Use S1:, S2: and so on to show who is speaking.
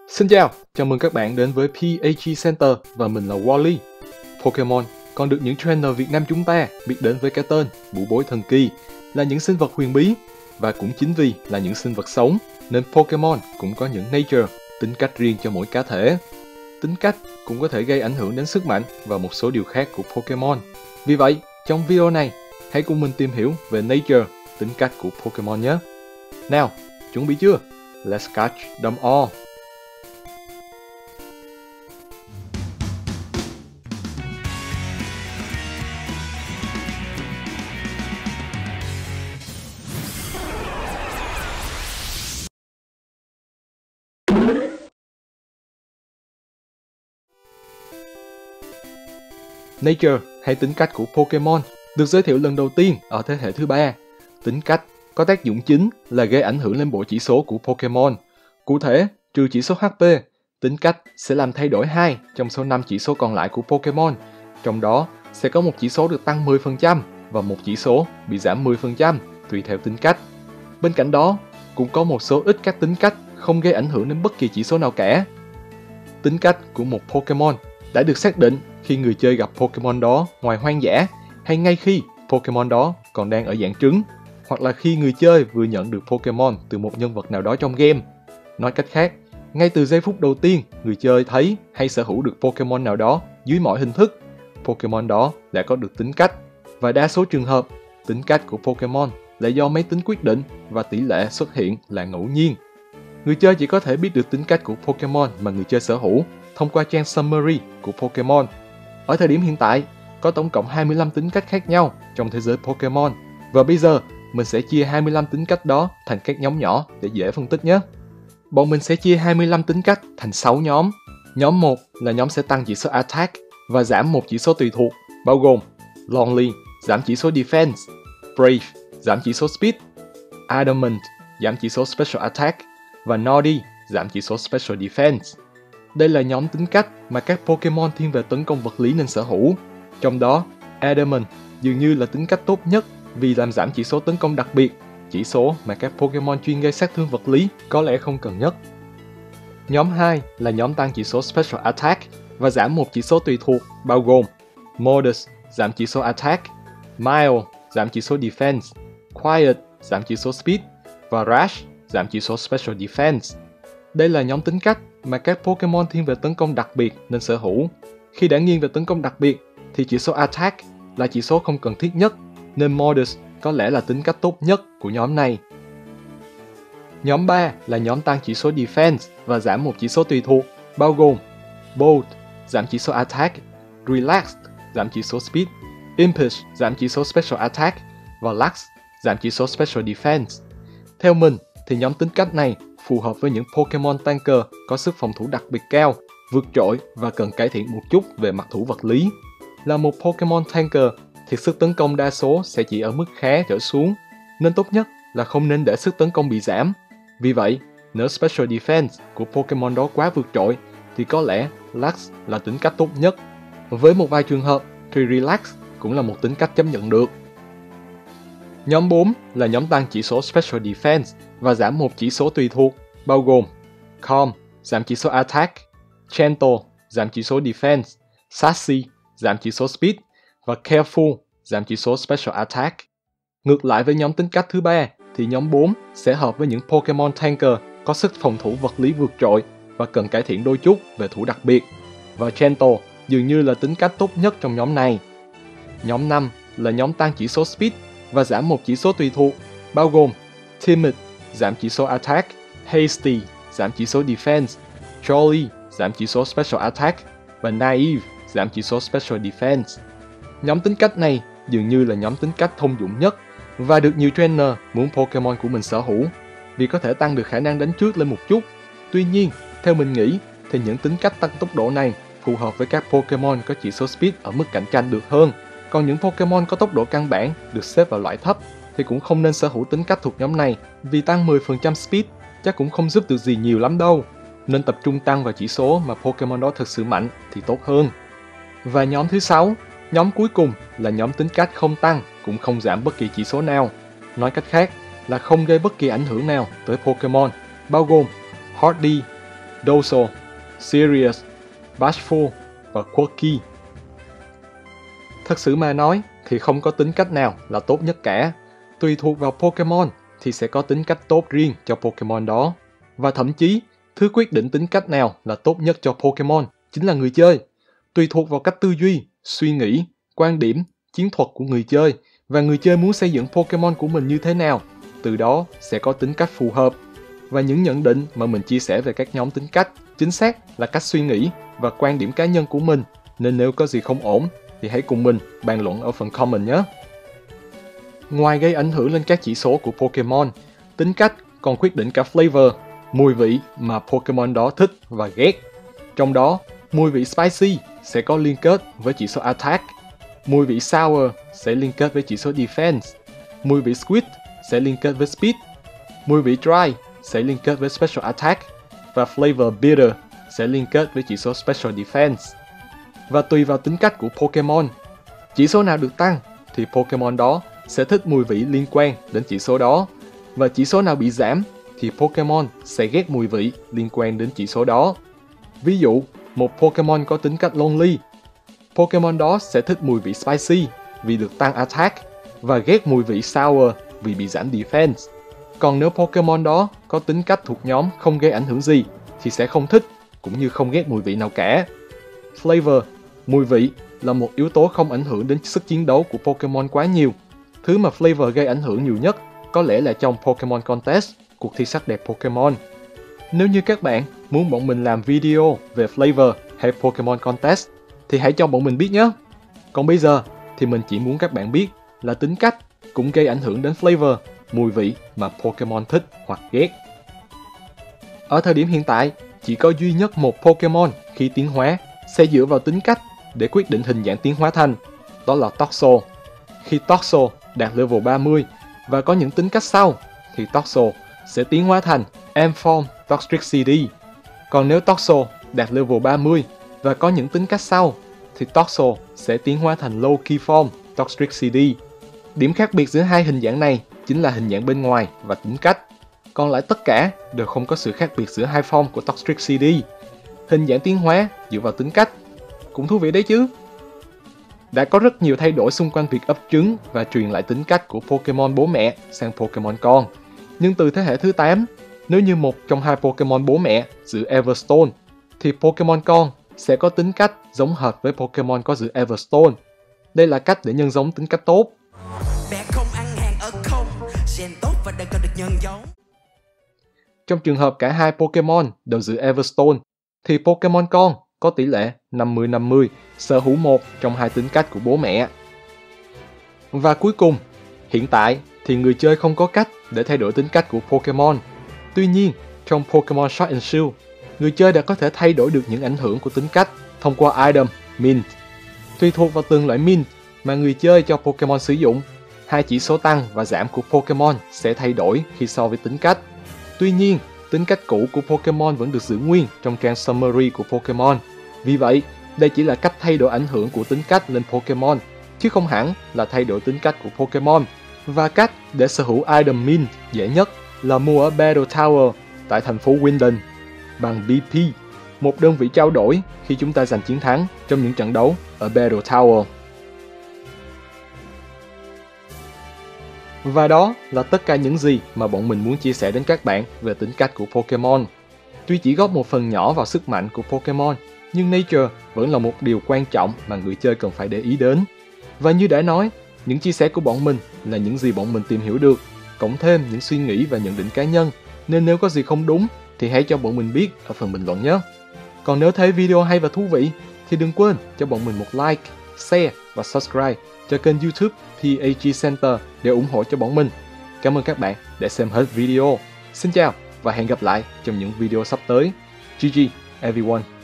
S1: Xin chào, chào mừng các bạn đến với PHE Center và mình là Wally. Pokemon còn được những trainer Việt Nam chúng ta biết đến với cái tên Bụ Bối Thần Kỳ, là những sinh vật huyền bí. Và cũng chính vì là những sinh vật sống nên Pokemon cũng có những nature, tính cách riêng cho mỗi cá thể. Tính cách cũng có thể gây ảnh hưởng đến sức mạnh và một số điều khác của Pokemon. Vì vậy, trong video này, hãy cùng mình tìm hiểu về nature, tính cách của Pokemon nhé. Nào, chuẩn bị chưa? Let's catch them all! Nature hay tính cách của Pokemon được giới thiệu lần đầu tiên ở thế hệ thứ 3. Tính cách có tác dụng chính là gây ảnh hưởng lên bộ chỉ số của Pokemon. Cụ thể, trừ chỉ số HP, tính cách sẽ làm thay đổi 2 trong số 5 chỉ số còn lại của Pokemon. Trong đó sẽ có một chỉ số được tăng 10% và một chỉ số bị giảm 10% tùy theo tính cách. Bên cạnh đó, cũng có một số ít các tính cách không gây ảnh hưởng đến bất kỳ chỉ số nào cả. Tính cách của một Pokemon đã được xác định khi người chơi gặp Pokemon đó ngoài hoang dã, hay ngay khi Pokemon đó còn đang ở dạng trứng, hoặc là khi người chơi vừa nhận được Pokemon từ một nhân vật nào đó trong game. Nói cách khác, ngay từ giây phút đầu tiên người chơi thấy hay sở hữu được Pokemon nào đó dưới mọi hình thức, Pokemon đó đã có được tính cách. Và đa số trường hợp, tính cách của Pokemon là do máy tính quyết định và tỷ lệ xuất hiện là ngẫu nhiên. Người chơi chỉ có thể biết được tính cách của Pokemon mà người chơi sở hữu thông qua trang summary của Pokemon. Ở thời điểm hiện tại, có tổng cộng 25 tính cách khác nhau trong thế giới Pokemon. Và bây giờ, mình sẽ chia 25 tính cách đó thành các nhóm nhỏ để dễ phân tích nhé. Bọn mình sẽ chia 25 tính cách thành 6 nhóm. Nhóm 1 là nhóm sẽ tăng chỉ số Attack và giảm một chỉ số tùy thuộc, bao gồm Lonely, giảm chỉ số Defense, Brave, giảm chỉ số Speed, Adamant, giảm chỉ số Special Attack và Naughty, giảm chỉ số Special Defense. Đây là nhóm tính cách mà các Pokemon thiên về tấn công vật lý nên sở hữu. Trong đó, Adamant dường như là tính cách tốt nhất vì làm giảm chỉ số tấn công đặc biệt, chỉ số mà các Pokemon chuyên gây sát thương vật lý có lẽ không cần nhất. Nhóm 2 là nhóm tăng chỉ số Special Attack và giảm một chỉ số tùy thuộc, bao gồm Modest, giảm chỉ số Attack, Mild, giảm chỉ số Defense, Quiet, giảm chỉ số Speed và Rash, giảm chỉ số Special Defense. Đây là nhóm tính cách mà các Pokemon thiên về tấn công đặc biệt nên sở hữu. Khi đã nghiêng về tấn công đặc biệt thì chỉ số Attack là chỉ số không cần thiết nhất, nên Modest có lẽ là tính cách tốt nhất của nhóm này. Nhóm 3 là nhóm tăng chỉ số Defense và giảm một chỉ số tùy thuộc, bao gồm Bold, giảm chỉ số Attack, Relaxed, giảm chỉ số Speed, Impish, giảm chỉ số Special Attack và Lux, giảm chỉ số Special Defense. Theo mình thì nhóm tính cách này phù hợp với những Pokemon Tanker có sức phòng thủ đặc biệt cao, vượt trội và cần cải thiện một chút về mặt thủ vật lý. Là một Pokemon Tanker thì sức tấn công đa số sẽ chỉ ở mức khá trở xuống, nên tốt nhất là không nên để sức tấn công bị giảm. Vì vậy, nếu Special Defense của Pokemon đó quá vượt trội thì có lẽ Lux là tính cách tốt nhất. Với một vài trường hợp thì Relax cũng là một tính cách chấp nhận được. Nhóm 4 là nhóm tăng chỉ số Special Defense và giảm một chỉ số tùy thuộc, bao gồm Calm, giảm chỉ số Attack, Gentle, giảm chỉ số Defense, Sassy, giảm chỉ số Speed và Careful, giảm chỉ số Special Attack. Ngược lại với nhóm tính cách thứ 3 thì nhóm 4 sẽ hợp với những Pokemon Tanker có sức phòng thủ vật lý vượt trội và cần cải thiện đôi chút về thủ đặc biệt. Và Gentle dường như là tính cách tốt nhất trong nhóm này. Nhóm 5 là nhóm tăng chỉ số Speed và giảm một chỉ số tùy thuộc, bao gồm Timid, giảm chỉ số Attack, Hasty, giảm chỉ số Defense, Jolly, giảm chỉ số Special Attack và Naive, giảm chỉ số Special Defense. Nhóm tính cách này dường như là nhóm tính cách thông dụng nhất và được nhiều trainer muốn Pokemon của mình sở hữu vì có thể tăng được khả năng đánh trước lên một chút. Tuy nhiên, theo mình nghĩ thì những tính cách tăng tốc độ này phù hợp với các Pokemon có chỉ số Speed ở mức cạnh tranh được hơn. Còn những Pokemon có tốc độ căn bản được xếp vào loại thấp thì cũng không nên sở hữu tính cách thuộc nhóm này, vì tăng 10% Speed chắc cũng không giúp được gì nhiều lắm đâu. Nên tập trung tăng vào chỉ số mà Pokemon đó thực sự mạnh thì tốt hơn. Và nhóm thứ 6, nhóm cuối cùng là nhóm tính cách không tăng cũng không giảm bất kỳ chỉ số nào. Nói cách khác là không gây bất kỳ ảnh hưởng nào tới Pokemon, bao gồm Hardy, docile, serious, bashful và quirky. Thật sự mà nói thì không có tính cách nào là tốt nhất cả. Tùy thuộc vào Pokemon thì sẽ có tính cách tốt riêng cho Pokemon đó. Và thậm chí, thứ quyết định tính cách nào là tốt nhất cho Pokemon chính là người chơi. Tùy thuộc vào cách tư duy, suy nghĩ, quan điểm, chiến thuật của người chơi và người chơi muốn xây dựng Pokemon của mình như thế nào. Từ đó sẽ có tính cách phù hợp. Và những nhận định mà mình chia sẻ về các nhóm tính cách chính xác là cách suy nghĩ và quan điểm cá nhân của mình. Nên nếu có gì không ổn thì hãy cùng mình bàn luận ở phần comment nhé. Ngoài gây ảnh hưởng lên các chỉ số của Pokemon, tính cách còn quyết định cả flavor, mùi vị mà Pokemon đó thích và ghét. Trong đó, mùi vị spicy sẽ có liên kết với chỉ số attack, mùi vị sour sẽ liên kết với chỉ số defense, mùi vị sweet sẽ liên kết với speed, mùi vị dry sẽ liên kết với special attack và flavor bitter sẽ liên kết với chỉ số special defense. Và tùy vào tính cách của Pokemon, chỉ số nào được tăng thì Pokemon đó sẽ thích mùi vị liên quan đến chỉ số đó, và chỉ số nào bị giảm thì Pokemon sẽ ghét mùi vị liên quan đến chỉ số đó. Ví dụ, một Pokemon có tính cách lonely, Pokemon đó sẽ thích mùi vị spicy vì được tăng attack và ghét mùi vị sour vì bị giảm defense. Còn nếu Pokemon đó có tính cách thuộc nhóm không gây ảnh hưởng gì thì sẽ không thích cũng như không ghét mùi vị nào cả. Flavor, mùi vị là một yếu tố không ảnh hưởng đến sức chiến đấu của Pokemon quá nhiều. Thứ mà flavor gây ảnh hưởng nhiều nhất có lẽ là trong Pokemon Contest, cuộc thi sắc đẹp Pokemon. Nếu như các bạn muốn bọn mình làm video về flavor hay Pokemon Contest thì hãy cho bọn mình biết nhé. Còn bây giờ thì mình chỉ muốn các bạn biết là tính cách cũng gây ảnh hưởng đến flavor, mùi vị mà Pokemon thích hoặc ghét. Ở thời điểm hiện tại, chỉ có duy nhất một Pokemon khi tiến hóa sẽ dựa vào tính cách để quyết định hình dạng tiến hóa thành, đó là Toxel. Khi Toxel đạt level 30 và có những tính cách sau thì Toxel sẽ tiến hóa thành M-Form Toxtricity. Còn nếu Toxel đạt level 30 và có những tính cách sau thì Toxel sẽ tiến hóa thành Low-Key Form Toxtricity. Điểm khác biệt giữa hai hình dạng này chính là hình dạng bên ngoài và tính cách. Còn lại tất cả đều không có sự khác biệt giữa hai form của Toxtricity. Hình dạng tiến hóa dựa vào tính cách. Cũng thú vị đấy chứ. Đã có rất nhiều thay đổi xung quanh việc ấp trứng và truyền lại tính cách của Pokemon bố mẹ sang Pokemon con. Nhưng từ thế hệ thứ 8, nếu như một trong hai Pokemon bố mẹ giữ Everstone, thì Pokemon con sẽ có tính cách giống hệt với Pokemon có giữ Everstone. Đây là cách để nhân giống tính cách tốt.
S2: Mẹ không ăn hàng ở không, gen tốt và đang cần được nhân giống.
S1: Trong trường hợp cả hai Pokemon đều giữ Everstone, thì Pokemon con có tỷ lệ 50-50 sở hữu một trong hai tính cách của bố mẹ. Và cuối cùng, hiện tại thì người chơi không có cách để thay đổi tính cách của Pokemon. Tuy nhiên, trong Pokemon Sword and Shield, người chơi đã có thể thay đổi được những ảnh hưởng của tính cách thông qua item Mint. Tùy thuộc vào từng loại Mint mà người chơi cho Pokemon sử dụng, hai chỉ số tăng và giảm của Pokemon sẽ thay đổi khi so với tính cách. Tuy nhiên, tính cách cũ của Pokemon vẫn được giữ nguyên trong trang summary của Pokemon. Vì vậy, đây chỉ là cách thay đổi ảnh hưởng của tính cách lên Pokemon, chứ không hẳn là thay đổi tính cách của Pokemon. Và cách để sở hữu item Mint dễ nhất là mua ở Battle Tower tại thành phố Winden bằng BP, một đơn vị trao đổi khi chúng ta giành chiến thắng trong những trận đấu ở Battle Tower. Và đó là tất cả những gì mà bọn mình muốn chia sẻ đến các bạn về tính cách của Pokemon. Tuy chỉ góp một phần nhỏ vào sức mạnh của Pokemon, nhưng Nature vẫn là một điều quan trọng mà người chơi cần phải để ý đến. Và như đã nói, những chia sẻ của bọn mình là những gì bọn mình tìm hiểu được, cộng thêm những suy nghĩ và nhận định cá nhân, nên nếu có gì không đúng thì hãy cho bọn mình biết ở phần bình luận nhé. Còn nếu thấy video hay và thú vị thì đừng quên cho bọn mình một like, share và subscribe cho kênh YouTube PAG Center để ủng hộ cho bọn mình. Cảm ơn các bạn đã xem hết video. Xin chào và hẹn gặp lại trong những video sắp tới. GG everyone.